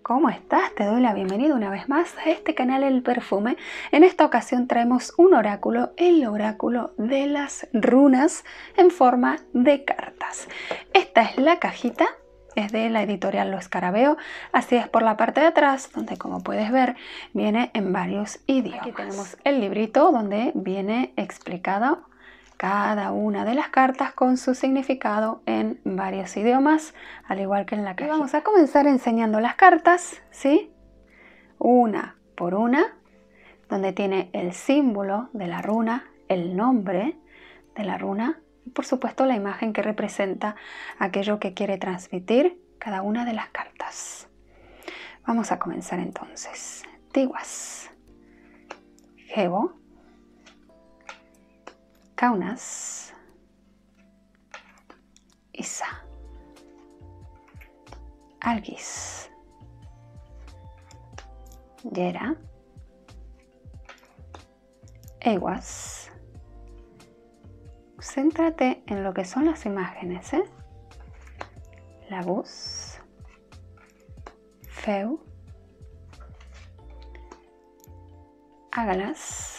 ¿Cómo estás? Te doy la bienvenida una vez más a este canal El Perfume. En esta ocasión traemos un oráculo, el oráculo de las runas en forma de cartas. Esta es la cajita, es de la editorial Lo Escarabeo, así es por la parte de atrás, donde como puedes ver viene en varios idiomas. Aquí tenemos el librito donde viene explicado cada una de las cartas con su significado en varios idiomas, al igual que en la caja. Vamos a comenzar enseñando las cartas, ¿sí? Una por una, donde tiene el símbolo de la runa, el nombre de la runa y por supuesto la imagen que representa aquello que quiere transmitir cada una de las cartas. Vamos a comenzar entonces. Tiwas, Gebo, Kaunas, Isa, Algis, Yera, Ewas. Céntrate en lo que son las imágenes, Labus, Feu, Ágalas,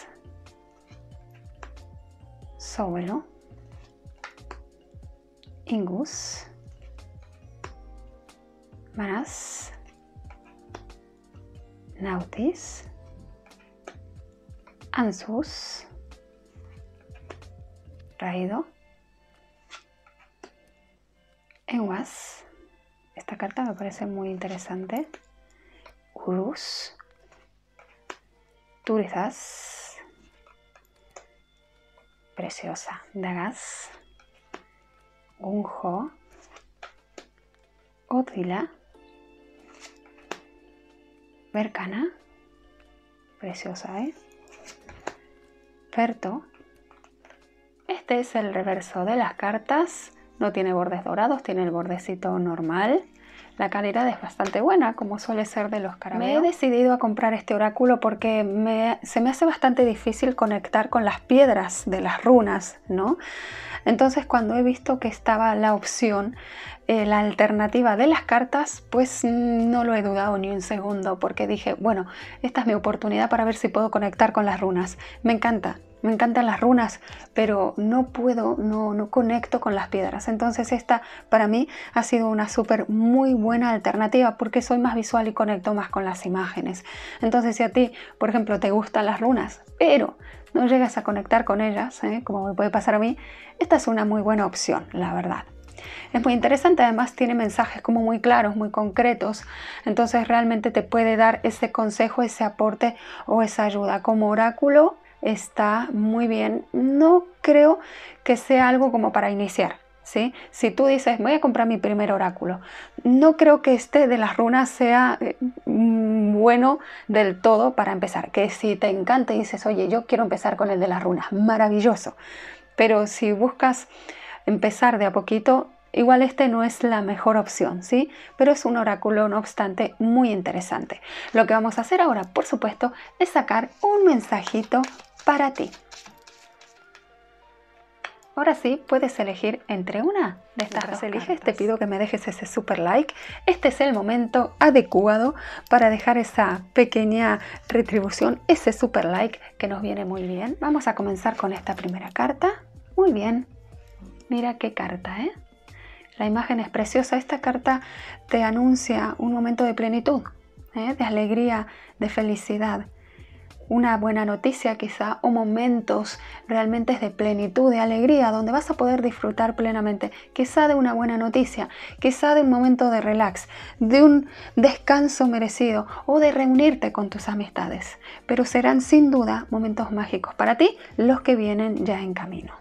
Sowelo, Ingus, Manas, Nautis, Ansus, Raido, Enwas. Esta carta me parece muy interesante. Urus, Turizas, preciosa, Dagas, Gunjo, Odila, Berkana, preciosa, Ferto. Este es el reverso de las cartas, no tiene bordes dorados, tiene el bordecito normal. La calidad es bastante buena, como suele ser de los Escarabeo. Me he decidido a comprar este oráculo porque se me hace bastante difícil conectar con las piedras de las runas, ¿no? Entonces cuando he visto que estaba la opción, la alternativa de las cartas, pues no lo he dudado ni un segundo, porque dije, bueno, esta es mi oportunidad para ver si puedo conectar con las runas. Me encantan las runas, pero no puedo, no conecto con las piedras. Entonces esta para mí ha sido una muy buena alternativa porque soy más visual y conecto más con las imágenes. Entonces si a ti, por ejemplo, te gustan las runas, pero no llegas a conectar con ellas, como me puede pasar a mí, esta es una muy buena opción, la verdad. Es muy interesante, además tiene mensajes como muy claros, muy concretos, entonces realmente te puede dar ese consejo, ese aporte o esa ayuda. Como oráculo está muy bien, no creo que sea algo como para iniciar, ¿sí? Si tú dices, voy a comprar mi primer oráculo, no creo que este de las runas sea bueno del todo para empezar. Que si te encanta y dices, oye, yo quiero empezar con el de las runas, maravilloso. Pero si buscas empezar de a poquito, igual este no es la mejor opción, ¿sí? Pero es un oráculo, no obstante, muy interesante. Lo que vamos a hacer ahora, por supuesto, es sacar un mensajito para ti. Ahora sí, puedes elegir entre una de estas dos cartas. Eliges, te pido que me dejes ese super like. Este es el momento adecuado para dejar esa pequeña retribución, ese super like que nos viene muy bien. Vamos a comenzar con esta primera carta. Muy bien. Mira qué carta, La imagen es preciosa. Esta carta te anuncia un momento de plenitud, de alegría, de felicidad. Una buena noticia quizá, o momentos realmente de plenitud, de alegría, donde vas a poder disfrutar plenamente, quizá de una buena noticia, quizá de un momento de relax, de un descanso merecido o de reunirte con tus amistades. Pero serán sin duda momentos mágicos para ti, los que vienen ya en camino.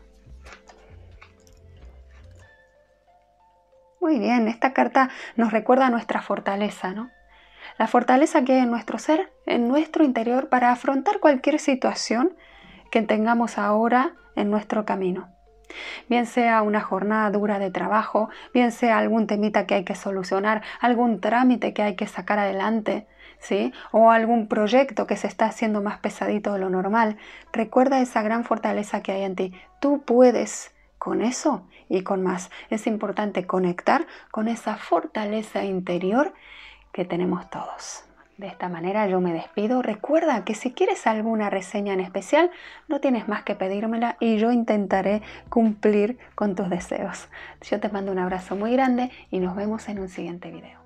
Muy bien, esta carta nos recuerda nuestra fortaleza, ¿no? La fortaleza que hay en nuestro ser, en nuestro interior, para afrontar cualquier situación que tengamos ahora en nuestro camino. Bien sea una jornada dura de trabajo, bien sea algún temita que hay que solucionar, algún trámite que hay que sacar adelante, ¿sí? O algún proyecto que se está haciendo más pesadito de lo normal. Recuerda esa gran fortaleza que hay en ti. Tú puedes con eso y con más. Es importante conectar con esa fortaleza interior que tenemos todos. De esta manera yo me despido. Recuerda que si quieres alguna reseña en especial, no tienes más que pedírmela y yo intentaré cumplir con tus deseos. Yo te mando un abrazo muy grande y nos vemos en un siguiente video.